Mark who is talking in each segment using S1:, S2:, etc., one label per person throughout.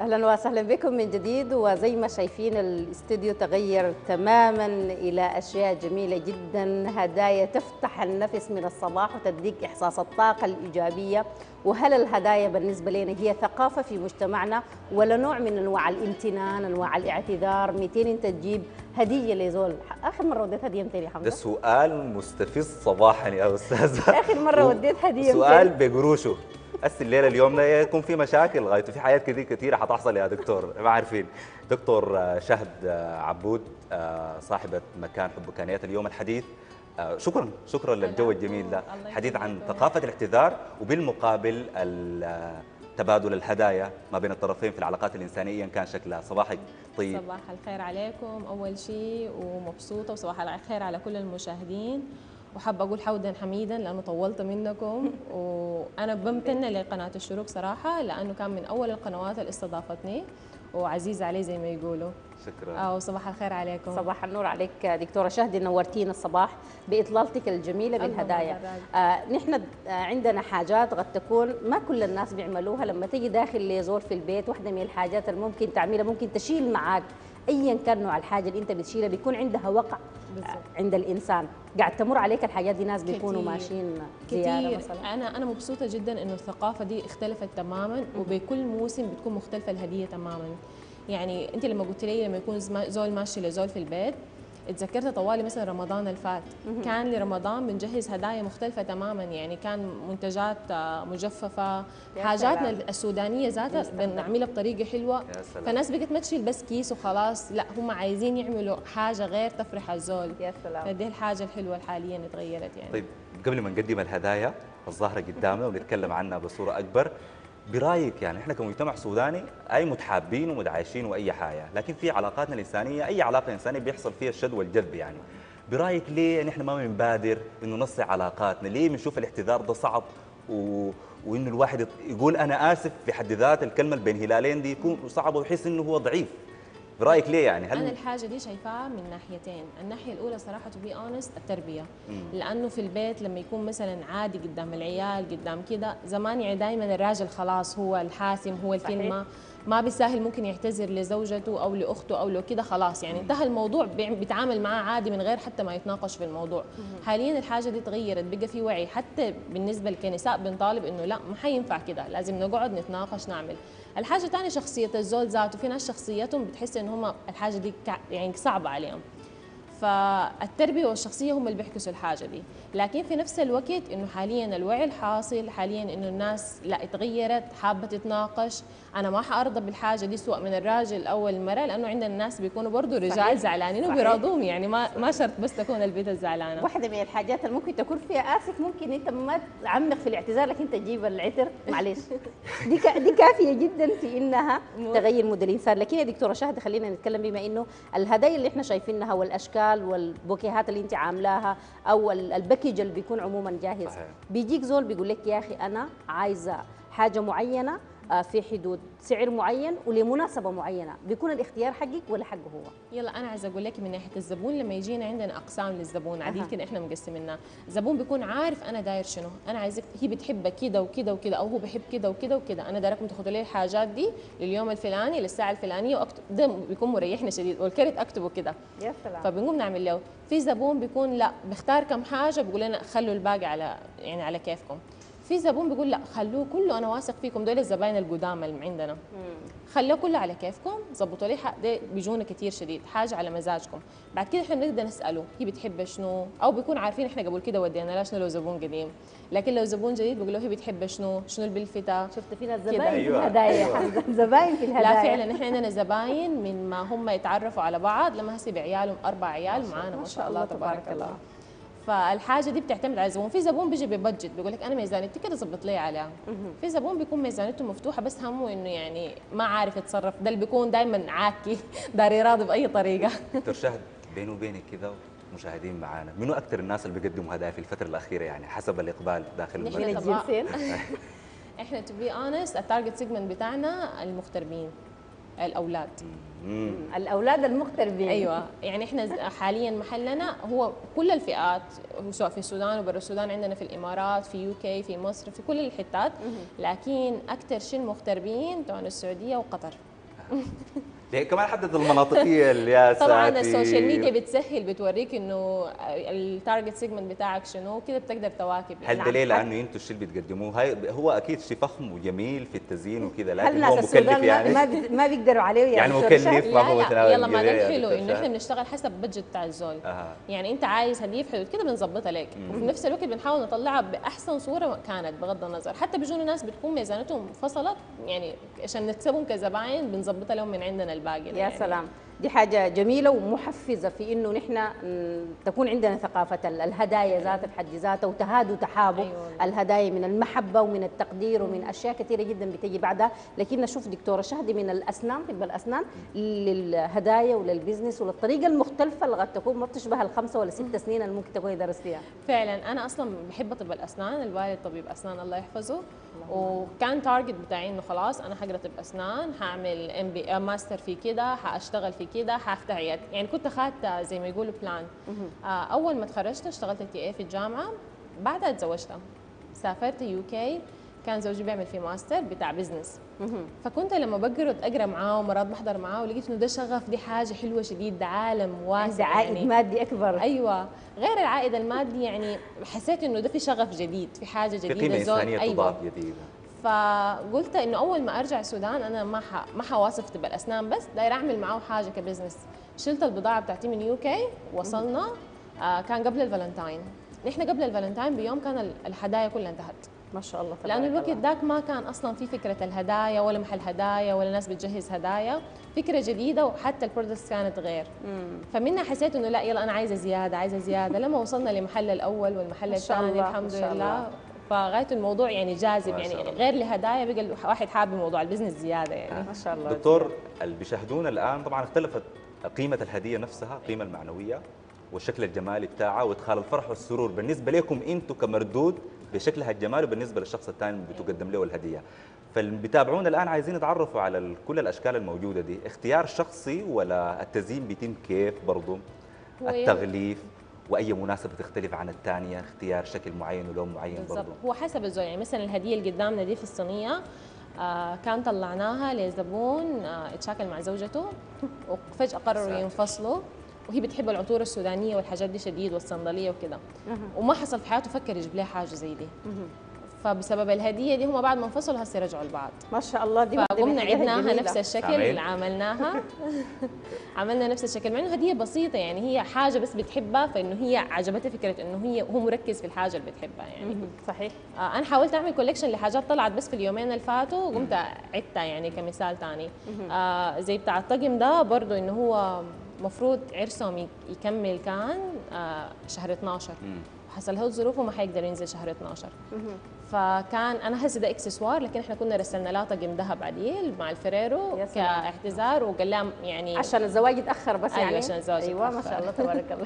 S1: اهلا وسهلا بكم من جديد. وزي ما شايفين الاستوديو تغير تماما الى اشياء جميله جدا، هدايا تفتح النفس من الصباح وتديك احساس الطاقه الايجابيه. وهل الهدايا بالنسبه لنا هي ثقافه في مجتمعنا ولا نوع من انواع الامتنان، انواع الاعتذار؟ 200 انت تجيب هديه لزول، اخر مره وديت هديه 200 يا
S2: ده
S1: حمزه؟
S2: سؤال مستفز صباحا يا استاذه.
S1: اخر مره وديت هديه 200؟
S2: سؤال بقروشه. الليله اليوم ده يكون في مشاكل غايته، في حاجات كثيره حتحصل يا دكتور ما عارفين. دكتور شهد عبود، صاحبه مكان حبكانيات اليوم الحديث. شكرا للجو الجميل ده، حديث عن ثقافه الاعتذار وبالمقابل تبادل الهدايا ما بين الطرفين في العلاقات الإنسانية إن كان شكلها. صباحك طيب.
S3: صباح الخير عليكم أول شيء، ومبسوطة، وصباح الخير على كل المشاهدين. وحابة أقول حودا حميدا لأنه طولت منكم، وأنا بمتن لقناة الشروق صراحة لأنه كان من أول القنوات اللي استضافتني وعزيز علي زي ما يقولوا.
S2: شكرا.
S3: وصباح الخير عليكم.
S1: صباح النور عليك دكتورة شهد، نورتينا الصباح بإطلالتك الجميلة بالهدايا. نحن عندنا حاجات قد تكون ما كل الناس بيعملوها. لما تيجي داخل لزول في البيت، واحدة من الحاجات اللي ممكن تعملها ممكن تشيل معاك ايا كان نوع الحاجه اللي انت بتشيلها، بيكون عندها وقع عند الانسان. قاعد تمر عليك الحاجات دي، ناس بيكونوا ماشيين زياره مثلا.
S3: انا مبسوطه جدا انه الثقافه دي اختلفت تماما، وبكل موسم بتكون مختلفه الهديه تماما. يعني انت لما قلت لي لما يكون زول ماشي لزول في البيت، اتذكرت طوالي مثلا رمضان الفات كان لرمضان بنجهز هدايا مختلفه تماما. يعني كان منتجات مجففه، حاجاتنا السودانيه ذاتها بنعملها بطريقه حلوه. فالناس بقت ما تشيل بس كيس وخلاص، لا هم عايزين يعملوا حاجه غير تفرح الزول.
S1: يا سلام.
S3: فدي الحاجه الحلوه حاليا اتغيرت يعني.
S2: طيب قبل ما نقدم الهدايا الظاهره قدامنا ونتكلم عنها بصوره اكبر، برايك يعني احنا كمجتمع سوداني اي متحابين ومتعايشين واي حاجه، لكن في علاقاتنا الانسانيه اي علاقه انسانيه بيحصل فيها الشد والجذب. يعني برايك ليه نحن ما بنبادر انه نصلح علاقاتنا؟ ليه بنشوف الاعتذار ده صعب وانه الواحد يقول انا اسف في حد ذات الكلمه اللي بين هلالين دي يكون صعب ويحس انه هو ضعيف؟ برايك ليه يعني؟
S3: انا الحاجه دي شايفاها من ناحيتين. الناحيه الاولى صراحه تو بي اونست التربيه. لانه في البيت لما يكون مثلا عادي قدام العيال قدام كده، زمان يعني دائما الراجل خلاص هو الحاسم، هو الكلمه. صحيح. ما بيسهل ممكن يعتذر لزوجته او لاخته او لو كده خلاص يعني انتهى الموضوع، بيتعامل معاه عادي من غير حتى ما يتناقش في الموضوع. حاليا الحاجه دي تغيرت، بقى في وعي حتى بالنسبه للكنساء، بنطالب انه لا ما حينفع كده، لازم نقعد نتناقش نعمل. الحاجه الثانيه شخصيه الزول ذاته، في ناس شخصيتهم بتحس ان هم الحاجه دي يعني صعبه عليهم، فالتربيه والشخصيه هم اللي بيحكسوا الحاجه دي. لكن في نفس الوقت انه حاليا الوعي الحاصل حاليا انه الناس لا اتغيرت، حابه تتناقش. انا ما حارضى بالحاجه دي سواء من الراجل او المراه، لانه عندنا الناس بيكونوا برضه رجال زعلانين وبيراضوهم، يعني ما شرط بس تكون البنت الزعلانه.
S1: واحده من الحاجات اللي ممكن تكون فيها اسف، ممكن انت ما تعمق في الاعتذار لكن تجيب العطر معلش. دي كافيه جدا في انها تغير مود الانسان. لكن يا دكتوره شهد خلينا نتكلم بما انه الهدايا اللي احنا شايفينها والاشكال والبوكيهات اللي انت عاملاها او الباكج اللي بيكون عموما جاهز، بيجيك زول بيقول لك يا اخي انا عايزه حاجه معينه في حدود سعر معين ولمناسبه معينه، بيكون الاختيار حقك ولا حقه هو؟
S3: يلا انا عايزه اقول لك من ناحيه الزبون، لما يجينا عندنا اقسام للزبون عديد كده احنا مقسمينها. الزبون بيكون عارف انا داير شنو، انا عايزك هي بتحب كده وكده وكده، او هو بحب كده وكده وكده، انا دايركم تاخذوا لي الحاجات دي لليوم الفلاني للساعه الفلانيه، واكتب ده بيكون مريحنا شديد، والكرت اكتبه كده.
S1: يا سلام.
S3: فبنقوم نعمل له. في زبون بيكون لا بيختار كم حاجه بيقول لنا خلوا الباقي على يعني على كيفكم. في زبون بيقول لا خلوه كله انا واثق فيكم، دول الزباين القدامى اللي عندنا خلوه كله على كيفكم، ظبطوا لي ده بيجونا كثير شديد، حاجه على مزاجكم. بعد كده احنا بنقدر نساله هي بتحب شنو، او بيكون عارفين احنا قبل كده ودينا لها شنو لو زبون قديم. لكن لو زبون جديد بيقول له هي بتحب شنو اللي بيلفتها.
S1: شفت فينا زباين في الهدايا. زباين في الهدايا.
S3: لا فعلا احنا عندنا زباين من ما هم يتعرفوا على بعض لما هسي بعيالهم 4 عيال معانا ما شاء الله تبارك الله. فالحاجه دي بتعتمد على الزبون. في زبون بيجي ببجت بيقول لك انا ميزانيتي كده ظبط لي عليها. في زبون بيكون ميزانيته مفتوحه بس همه انه يعني ما عارف يتصرف، ده اللي بيكون دائما عاكي دار يراضي باي طريقه.
S2: دكتور شهد بيني وبينك كده مشاهدين معانا، منو اكثر الناس اللي بيقدموا هدايا في الفتره الاخيره يعني حسب الاقبال داخل
S1: المنزل؟
S3: احنا تو بي اونست التارجت سيجمنت بتاعنا المغتربين، الاولاد.
S1: الاولاد المغتربين.
S3: ايوه يعني احنا حاليا محلنا هو كل الفئات، سواء في السودان وبرا السودان، عندنا في الامارات في يو كي في مصر في كل الحتات، لكن اكثر شيء المغتربين بتوع السعوديه وقطر.
S2: ليه كمان حدد المناطقيه اللي يا
S3: طبعا
S2: ساتر.
S3: السوشيال ميديا بتسهل، بتوريك انه التارجت سيجمنت بتاعك شنو، كده بتقدر تواكب.
S2: هل
S3: يعني
S2: دليل لانه انتم الشيء اللي بتقدموه هو اكيد شيء فخم وجميل في التزيين وكذا،
S1: هل
S2: لكن هو
S1: ناس
S2: مكلف
S1: السودان
S2: يعني
S1: ما بيقدروا عليه
S2: يعني
S1: دكتورة
S2: مكلف
S1: شهد؟
S2: ما هو
S3: لا
S2: متناول
S3: يلا، ما ده
S2: الجميع يا
S3: الحلو
S2: دكتور
S3: انه احنا
S2: شهد.
S3: بنشتغل حسب بادجت بتاع الزول.
S2: أها.
S3: يعني انت عايز هديه في حدود كده بنظبطها لك، وفي نفس الوقت بنحاول نطلعها باحسن صوره كانت بغض النظر. حتى بيجونا ناس بتكون ميزانتهم فصلت، يعني عشان نكسبهم كزباين بنظبطها لهم من عندنا الباقي
S1: يا
S3: يعني.
S1: سلام، دي حاجة جميلة ومحفزة في إنه نحن تكون عندنا ثقافة الهدايا ذات الحد ذاتها، وتهاد وتحابب.
S3: أيوة.
S1: الهدايا من المحبة ومن التقدير ومن أشياء كثيرة جدا بتجي بعدها. لكن نشوف دكتورة شهدي من الأسنان، طب الأسنان للهدايا وللبزنس وللطريقة المختلفة اللي قد تكون ما بتشبه الخمسة ولا 6 سنين اللي ممكن تكوني درستيها.
S3: فعلا انا اصلا بحب طب الاسنان، الوالد طبيب اسنان الله يحفظه، وكان تارجت بتاعي انه خلاص انا حقرا طب اسنان، هعمل MBA ماستر في كده، هاشتغل في كده، هفتح عيادة. يعني كنت اخذت زي ما يقولوا بلان. اول ما تخرجت اشتغلت TA في الجامعه، بعدها تزوجت، سافرت UK، كان زوجي بيعمل في ماستر بتاع بزنس. فكنت لما بقعد اقرا معاه ومرات بحضر معاه، ولقيت انه ده شغف، دي حاجه حلوه شديد، ده عالم واسع
S1: ده عائد
S3: يعني.
S1: مادي أكبر.
S3: ايوه، غير العائد المادي يعني حسيت انه ده في شغف جديد، في حاجه
S2: في
S3: جديده،
S2: قيمه انسانيه
S3: ايوه.
S2: تضاف جديده.
S3: فقلت انه اول ما ارجع السودان انا ما حواصف طب الاسنان بس، داير اعمل معاه حاجه كبزنس. شلت البضاعه بتاعتي من UK، وصلنا. كان قبل الفالنتاين، نحن قبل الفالنتاين بيوم كان الهدايا كلها انتهت،
S1: ما شاء الله تبارك
S3: لانه الوقت
S1: الله.
S3: ذاك ما كان اصلا في فكره الهدايا ولا محل هدايا ولا ناس بتجهز هدايا، فكره جديده، وحتى البرودكتس كانت غير. فمنها حسيت انه لا يلا انا عايزه زياده عايزه زياده، لما وصلنا للمحل الاول والمحل
S1: ما شاء
S3: الثاني
S1: الله،
S3: الحمد
S1: ما شاء
S3: لله.
S1: الله.
S3: فغايه الموضوع يعني جاذب،
S2: ما
S3: يعني
S2: شاء الله.
S3: غير الهدايا بقى الواحد حابب موضوع البزنس زياده يعني.
S1: ما شاء الله.
S2: دكتور، اللي بيشاهدونا الان طبعا اختلفت قيمه الهديه نفسها، القيمه المعنويه والشكل الجمالي بتاعها وادخال الفرح والسرور بالنسبه لكم انتم كمردود بشكلها الجمالي، وبالنسبه للشخص الثاني اللي بتقدم له الهديه. فاللي بيتابعونا الان عايزين يتعرفوا على كل الاشكال الموجوده دي، اختيار شخصي ولا التزيين بيتم كيف برضه؟ التغليف واي مناسبه تختلف عن الثانيه، اختيار شكل معين ولون معين
S3: بالضبط،
S2: برضه.
S3: هو حسب الزول. يعني مثلا الهديه اللي قدامنا دي في الصينيه، كان طلعناها لزبون اتشاكل مع زوجته، وفجاه قرروا ينفصلوا، وهي بتحب العطور السودانيه والحاجات دي شديد والصندليه وكده، وما حصل في حياته فكر يجيب لها حاجه زي دي. فبسبب الهديه دي هم بعد ما انفصلوا هسه رجعوا لبعض.
S1: ما شاء الله، دي واحدة من
S3: فقمنا
S1: الحاجات
S3: عدناها
S1: الجميلة.
S3: نفس الشكل
S2: عمل.
S3: اللي عملناها. عملنا نفس الشكل، مع انه هديه بسيطه، يعني هي حاجه بس بتحبها، فانه هي عجبتها فكره انه هو مركز في الحاجه اللي بتحبها يعني.
S1: صحيح.
S3: انا حاولت اعمل كوليكشن لحاجات طلعت بس في اليومين اللي فاتوا، وقمت عدتها يعني كمثال ثاني. زي بتاع الطقم ده برضه، انه هو مفروض عرسهم يكمل كان شهر 12، حصل له ظروف وما حيقدر ينزل شهر 12. فكان انا هسه ده اكسسوار، لكن احنا كنا رسلنا له طقم ذهب عديل مع الفريرو
S1: يا سلام.
S3: كاعتذار، وقال لهم يعني
S1: عشان الزواج يتاخر بس
S3: أيوة،
S1: يعني.
S3: عشان الزواج
S1: ايوه ما
S3: يتأخر.
S1: شاء الله تبارك الله.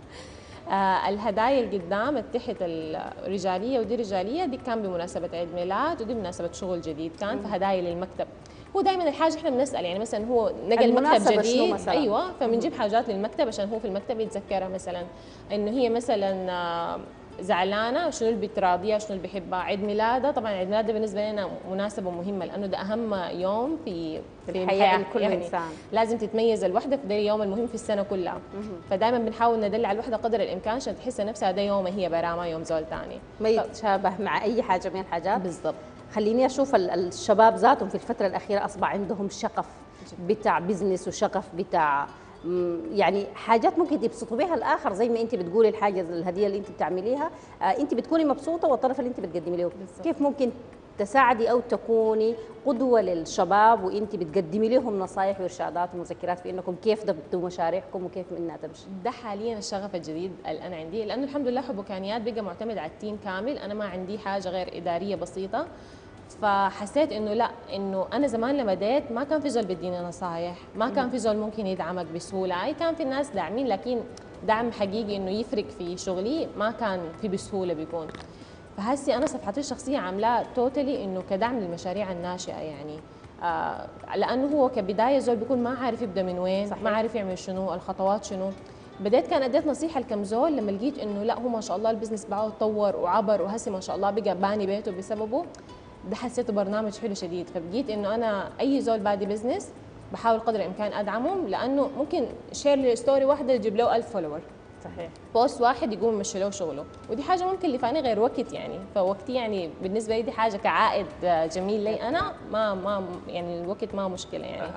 S3: الهدايا اللي قدام تحت الرجاليه، ودي رجاليه، دي كان بمناسبه عيد ميلاد، ودي بمناسبه شغل جديد كان، فهدايا للمكتب. هو دائما الحاجه احنا بنسال، يعني مثلا هو نقل
S1: المناسبة
S3: مكتب
S1: شنو
S3: جديد،
S1: مثلاً؟
S3: ايوه، فبنجيب حاجات للمكتب عشان هو في المكتب يتذكرها، مثلا انه هي مثلا زعلانه، شنو اللي بتراضيها، شنو اللي بيحبها. عيد ميلادها، طبعا عيد ميلادها بالنسبه لنا مناسبه مهمه، لانه ده اهم يوم في
S1: الحياه لكل
S3: يعني
S1: انسان.
S3: لازم تتميز الوحده في ده اليوم المهم في السنه كلها. فدائما بنحاول ندل على الوحده قدر الامكان عشان تحس نفسها ده يوم هي برا، ما يوم زول ثاني.
S1: ما يتشابه مع اي حاجه من الحاجات.
S3: بالضبط.
S1: خليني اشوف الشباب ذاتهم في الفتره الاخيره اصبح عندهم شغف بتاع بزنس وشغف بتاع يعني حاجات ممكن تبسطوا بها الاخر، زي ما انت بتقولي الحاجه الهديه اللي انت بتعمليها انت بتكوني مبسوطه، والطرف اللي انت بتقدمي له كيف ممكن تساعدي او تكوني قدوه للشباب، وانت بتقدمي لهم نصائح وارشادات ومذكرات في انكم كيف تبدوا مشاريعكم وكيف انها تمشي.
S3: ده حاليا الشغف الجديد اللي انا عندي، لانه الحمد لله حبوكانيات بقى معتمد على التيم كامل، انا ما عندي حاجه غير اداريه بسيطه. فحسيت انه لا، انه انا زمان لما بديت ما كان في زول بيديني نصايح، ما كان في زول ممكن يدعمك بسهوله، اي كان في الناس داعمين، لكن دعم حقيقي انه يفرق في شغلي ما كان في بسهوله بيكون. فهسي انا صفحتي الشخصيه عاملاه توتالي انه كدعم للمشاريع الناشئه يعني. لانه هو كبدايه زول بيكون ما عارف يبدا من وين، صحيح. ما عارف يعمل شنو، الخطوات شنو. بديت كان اديت نصيحه لكم زول، لما لقيت انه لا هو ما شاء الله البزنس بعه تطور وعبر، وهسي ما شاء الله بقى باني بيته بسببه ده، حسيته برنامج حلو شديد. فبقيت انه انا اي زول بادي بزنس بحاول قدر الامكان ادعمهم، لانه ممكن شير ستوري واحده تجيب له 1000 فولور،
S1: صحيح.
S3: بوست واحد يقوم يمشي له شغله، ودي حاجه ممكن لفاني غير وقت يعني، فوقتي يعني بالنسبه لي دي حاجه كعائد جميل لي انا، ما يعني الوقت ما مشكله يعني.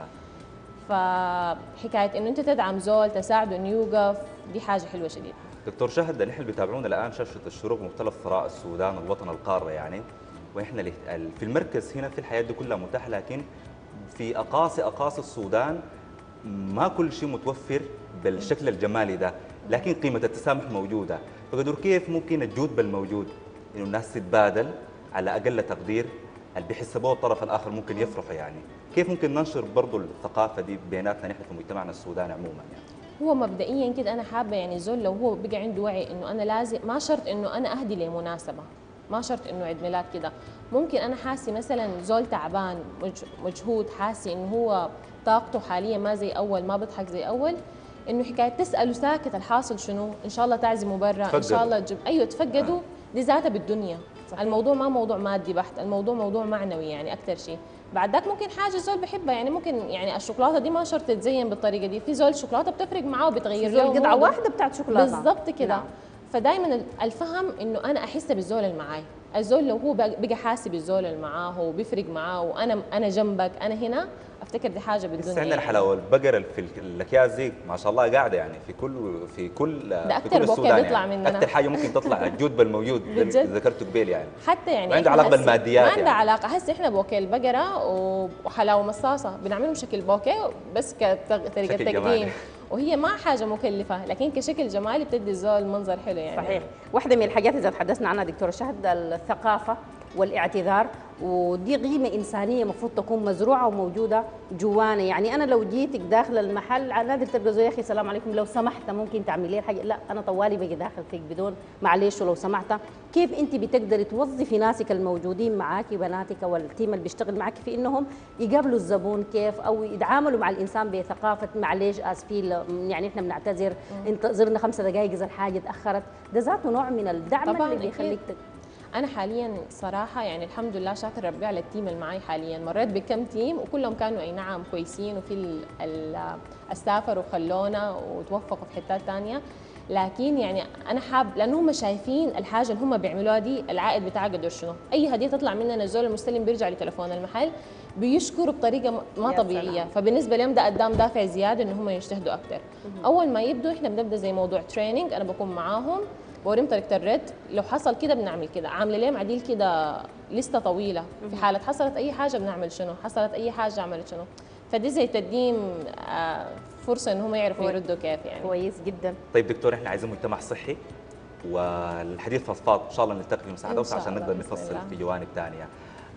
S3: فحكايه انه انت تدعم زول تساعده انه يوقف، دي حاجه حلوه شديد.
S2: دكتور شهد، نحن اللي بيتابعونا الان شاشه الشروق مختلف ثراء السودان الوطن القاره يعني، ونحن في المركز هنا في الحياه دي كلها متاحه، لكن في اقاصي السودان ما كل شيء متوفر بالشكل الجمالي ده، لكن قيمه التسامح موجوده. فقدر كيف ممكن الجود بالموجود انه الناس تتبادل على اقل تقدير اللي بيحسبوه الطرف الاخر ممكن يفرحوا يعني، كيف ممكن ننشر برضه الثقافه دي بيناتنا نحن في مجتمعنا السوداني عموما يعني؟
S3: هو مبدئيا كده انا حابه يعني زول لو هو بقى عنده وعي انه انا لازم، ما شرط انه انا اهدي لمناسبه، ما شرط انه عيد ميلاد كده، ممكن انا حاسي مثلا زول تعبان مجهود، حاسي انه هو طاقته حاليا ما زي اول، ما بضحك زي اول، انه حكايه تساله ساكت الحاصل شنو، ان شاء الله تعزموا برا، ان شاء الله تجيب، ايوه تفقدوا، دي ذاتها بالدنيا. صحيح. الموضوع ما موضوع مادي بحت، الموضوع موضوع معنوي يعني اكثر شيء. بعد ذاك ممكن حاجه زول بحبها يعني، ممكن يعني الشوكولاته دي ما شرط تتزين بالطريقه دي، في زول الشوكولاته بتفرق معاه وبتغير له
S1: قطعه واحده بتاعت شوكولاته
S3: بالضبط كده.
S1: نعم.
S3: فدائما الفهم انه انا احس بالزول اللي معاي، الزول لو هو بقى حاسب الزول اللي معاه وبيفرق معاه، وانا جنبك، انا هنا، افتكر دي حاجه بالدنيا.
S2: بس عندنا يعني حلاوه البقره في الاكياس دي ما شاء الله قاعده يعني في كل
S3: بوكيه بيطلع
S2: يعني
S3: مننا،
S2: اكثر حاجه ممكن تطلع الجود بالموجود اللي ذكرته قبل يعني،
S3: حتى يعني
S2: ما عنده علاقه بالماديات
S3: ما عنده
S2: يعني.
S3: علاقه. هسه احنا بوكيه البقره وحلاوه مصاصه بنعملهم شكل بوكيه بس كطريقه تقديم، وهي ما حاجه مكلفه، لكن كشكل جمالي بتدي الزول منظر حلو يعني.
S1: صحيح. واحده من الحاجات اذا تحدثنا عنها دكتوره شهد الثقافه والاعتذار، ودي قيمه انسانيه المفروض تكون مزروعه وموجوده جوانا. يعني انا لو جيتك داخل المحل نادر تلقى زي يا اخي السلام عليكم لو سمحت ممكن تعملي لي حاجه، لا انا طوالي باجي داخل فيك بدون معلش ولو سمحت. كيف انت بتقدري توظفي ناسك الموجودين معاكي، بناتك والتيم اللي بيشتغل معاكي، في انهم يقابلوا الزبون كيف او يتعاملوا مع الانسان بثقافه معلش اسفين يعني احنا بنعتذر، انتظرنا 5 دقائق اذا الحاجه تاخرت، ده ذاته نوع من الدعم اللي بيخليك
S3: انا حاليا صراحه يعني الحمد لله شاكر ربي على التيم اللي معي حاليا، مريت بكم تيم وكلهم كانوا اي نعم كويسين، وفي السافر وخلونا وتوفقوا في حتات ثانيه، لكن يعني انا حاب لانه هم شايفين الحاجه اللي هم بيعملوها دي العائد بتاعها قدر شنو، اي هديه تطلع مننا الزول المستلم بيرجع لتليفون المحل بيشكروا بطريقه ما طبيعيه، سلام. فبالنسبه لهم ده قدام دافع زياده ان هم يجتهدوا اكثر. اول ما يبدوا احنا بنبدا زي موضوع تريننج، انا بكون معاهم بوريهم طريقه الرد، لو حصل كده بنعمل كده، عامله لهم عديل كده لسته طويله، في حاله حصلت اي حاجه بنعمل شنو، حصلت اي حاجه عملت شنو، فدي زي تقديم فرصه ان هم يعرفوا يردوا كيف يعني.
S1: كويس جدا.
S2: طيب دكتور، احنا عايزين مجتمع صحي، والحديث فضفاض ان شاء الله نلتقي في مساحه اوسع عشان نقدر نفصل في جوانب ثانيه.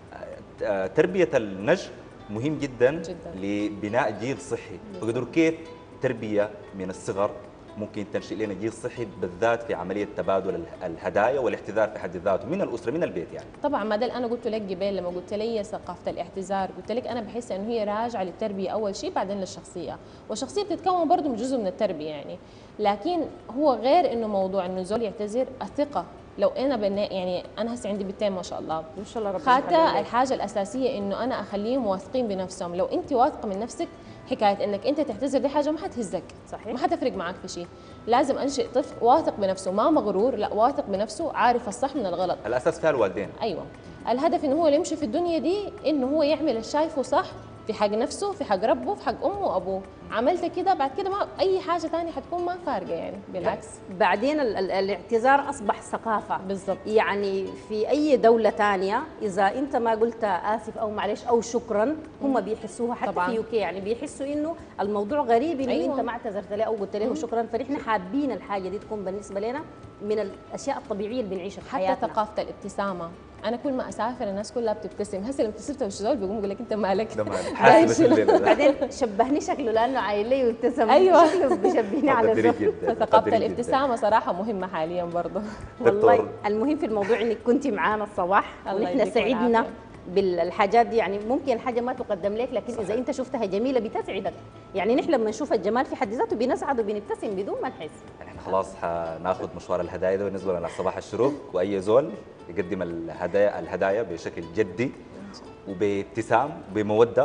S2: تربيه النجم مهم جدا لبناء جيل صحي، فقدر كيف تربيه من الصغر ممكن تنشئ لنا جيل صحي بالذات في عمليه تبادل الهدايا والاعتذار في حد ذاته من الاسره من البيت يعني.
S3: طبعا ما ده اللي انا قلت لك قبل لما قلت لي ثقافه الاعتذار، قلت لك انا بحس انه هي راجعه للتربيه اول شيء بعدين للشخصيه، والشخصيه بتتكون برضه من جزء من التربيه يعني، لكن هو غير انه موضوع انه الزول يعتذر، الثقه لو انا يعني انا هسه عندي بنتين ما شاء الله
S1: ان شاء الله ربنا
S3: خاطة الحاجه الاساسيه انه انا اخليهم واثقين بنفسهم، لو انت واثقه من نفسك حكايه انك انت تعتذر دي حاجه ما حتهزك، صحيح، ما حتفرق معك في شيء، لازم انشئ طفل واثق بنفسه، ما مغرور، لا واثق بنفسه، عارف الصح من الغلط.
S2: الاساس فيها الوالدين.
S3: ايوه، الهدف انه هو اللي يمشي في الدنيا دي انه هو يعمل الشايفه صح في حق نفسه، في حق ربه، في حق امه وابوه، عملت كده بعد كده ما اي حاجه ثانيه حتكون ما فارقه يعني، بالعكس.
S1: بعدين الاعتذار اصبح ثقافه
S3: بالضبط،
S1: يعني في اي دوله ثانيه اذا انت ما قلت اسف او معلش او شكرا هم بيحسوها، حتى طبعاً. في يوكي يعني بيحسوا انه الموضوع غريب انه أيوة. انت ما اعتذرت له او قلت له شكرا، فنحن حابين الحاجه دي تكون بالنسبه لنا من الاشياء الطبيعيه اللي بنعيشها في حياتنا.
S3: حتى ثقافه الابتسامه، انا كل ما اسافر الناس كلها بتبتسم، هسه لما ابتسمت وش زول بيقوم يقول لك انت مالك،
S1: بعدين شبهني شكله لانه عايل لي وابتسم،
S3: ايوه
S1: شكله بيشبهني على زول.
S3: فثقافه الابتسامه صراحه مهمه حاليا برضه.
S1: والله المهم في الموضوع انك كنت معانا الصباح ونحن سعدنا بالحاجات دي، يعني ممكن الحاجه ما تقدم لك لكن صحيح. اذا انت شفتها جميله بتسعدك، يعني نحن لما نشوف الجمال في حد ذاته بنسعد وبنبتسم بدون ما نحس.
S2: احنا خلاص حناخذ مشوار الهدايا ده بالنسبه لنا صباح الشروق، واي زول يقدم الهدايا بشكل جدي وبابتسام وبموده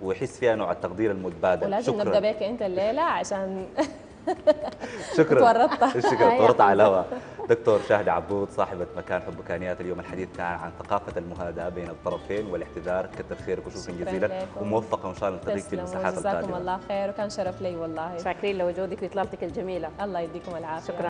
S2: ويحس فيها نوع التقدير المتبادل.
S3: ولازم نبدا بك انت الليله عشان
S2: شكرا.
S3: تورطت.
S2: شكرا، تورطت على الهواء. دكتور شاهد عبود صاحبة مكان حبكانيات، اليوم الحديث كان عن ثقافة المهاداة بين الطرفين والاحتذار. كثر خيرك وشكرا جزيلا وموفقة وان شاء الله نلتقيك في المساحات القادمة.
S3: جزاكم الله خير وكان شرف لي والله.
S1: شاكرين لوجودك واطلالتك الجميله.
S3: الله يديكم العافيه.
S1: شكرا.